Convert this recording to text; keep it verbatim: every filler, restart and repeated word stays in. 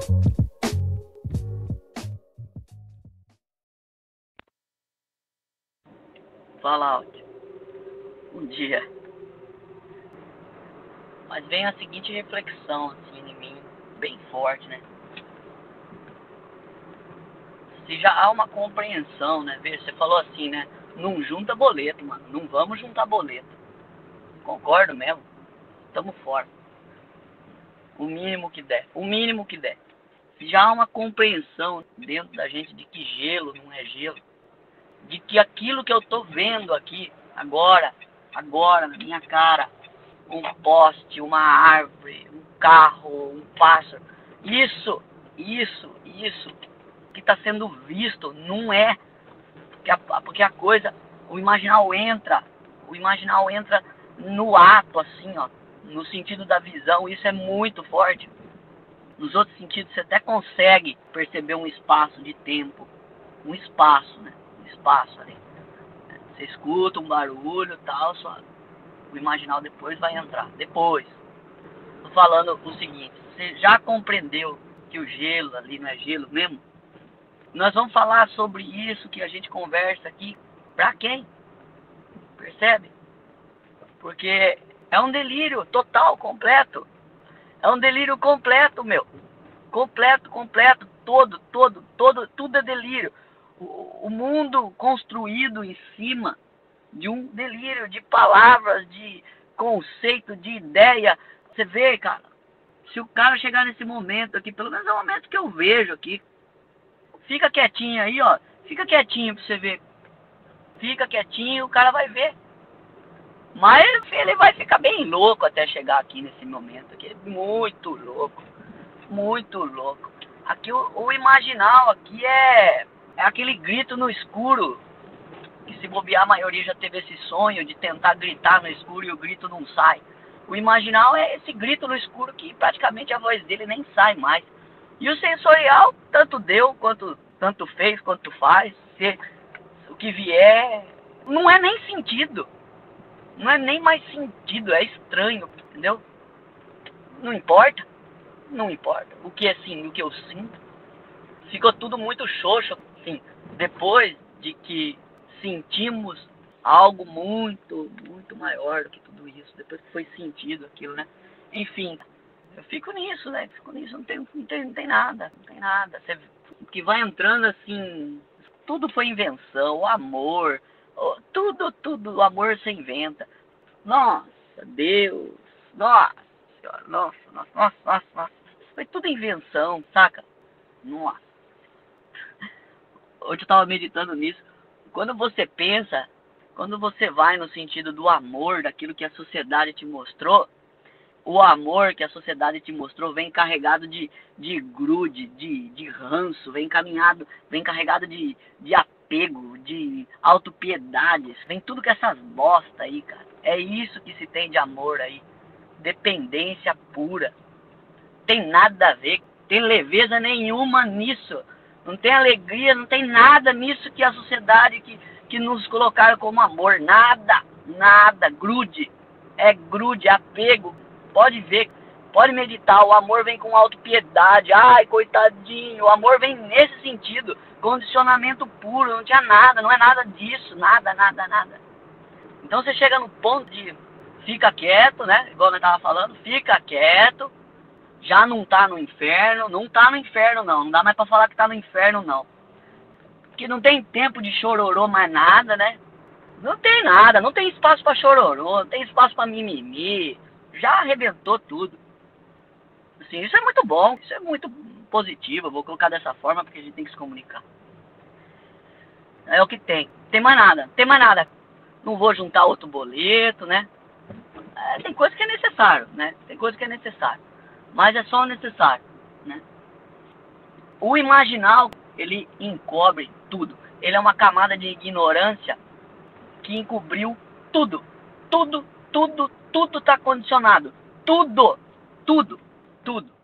Fala, Alti. Um dia. Mas vem a seguinte reflexão, assim, em mim, bem forte, né? Se já há uma compreensão, né? Veja, você falou assim, né? Não junta boleto, mano. Não vamos juntar boleto. Concordo mesmo. Tamo fora. O mínimo que der. O mínimo que der. Se já há uma compreensão dentro da gente de que gelo não é gelo. De que aquilo que eu tô vendo aqui, agora, agora, na minha cara, um poste, uma árvore, um carro, um pássaro, isso, isso, isso que está sendo visto não é, porque a, porque a coisa, o imaginal entra, o imaginal entra no ato, assim, ó, no sentido da visão, isso é muito forte. Nos outros sentidos você até consegue perceber um espaço de tempo, um espaço, né? Um espaço ali. Você escuta um barulho e tal, só o imaginal depois vai entrar. Depois. Tô falando o seguinte, você já compreendeu que o gelo ali não é gelo mesmo? Nós vamos falar sobre isso que a gente conversa aqui. Pra quem? Percebe? Porque é um delírio total, completo. É um delírio completo, meu. Completo, completo. Todo, todo, todo, tudo é delírio. O, o mundo construído em cima de um delírio de palavras, de conceito, de ideia. Você vê, cara, se o cara chegar nesse momento aqui, pelo menos é o momento que eu vejo aqui, fica quietinho aí, ó, fica quietinho pra você ver. Fica quietinho, o cara vai ver. Mas ele vai ficar bem louco até chegar aqui nesse momento aqui. Muito louco, muito louco. Aqui o, o imaginal aqui é, é aquele grito no escuro. Que se bobear, a maioria já teve esse sonho de tentar gritar no escuro e o grito não sai. O imaginal é esse grito no escuro que praticamente a voz dele nem sai mais. E o sensorial, tanto deu, quanto tanto fez, quanto faz. Se, o que vier, não é nem sentido. Não é nem mais sentido, é estranho, entendeu? Não importa, não importa. O que é sim, o que eu sinto. Ficou tudo muito xoxo, assim, depois de que sentimos algo muito, muito maior do que tudo isso, depois que foi sentido aquilo, né? Enfim, eu fico nisso, né? Fico nisso, não tem, não tem, não tem nada, não tem nada. Você, que vai entrando assim, tudo foi invenção, o amor, tudo, tudo, o amor se inventa. Nossa, Deus, nossa, nossa, nossa, nossa, nossa, nossa. Foi tudo invenção, saca? Nossa. Hoje eu tava meditando nisso. Quando você pensa, quando você vai no sentido do amor, daquilo que a sociedade te mostrou, o amor que a sociedade te mostrou vem carregado de, de grude, de, de ranço, vem caminhado, vem carregado de, de apego, de autopiedades, vem tudo com essas bosta aí, cara. É isso que se tem de amor aí. Dependência pura. Tem nada a ver, tem leveza nenhuma nisso. Não tem alegria, não tem nada nisso que a sociedade que, que nos colocaram como amor. Nada, nada, grude. É grude, apego. Pode ver, pode meditar. O amor vem com autopiedade. Ai, coitadinho. O amor vem nesse sentido. Condicionamento puro, não tinha nada, não é nada disso. Nada, nada, nada. Então você chega no ponto de fica quieto, né? Igual nós tava falando, fica quieto. Já não tá no inferno, não tá no inferno não, não dá mais pra falar que tá no inferno não. Porque não tem tempo de chororô mais nada, né? Não tem nada, não tem espaço pra chororô, não tem espaço pra mimimi, já arrebentou tudo. Assim, isso é muito bom, isso é muito positivo, eu vou colocar dessa forma porque a gente tem que se comunicar. É o que tem, tem mais nada, tem mais nada. Não vou juntar outro boleto, né? É, tem coisa que é necessário, né? Tem coisa que é necessário. Mas é só o necessário, né? O imaginal, ele encobre tudo. Ele é uma camada de ignorância que encobriu tudo. Tudo, tudo, tudo está condicionado. Tudo, tudo, tudo.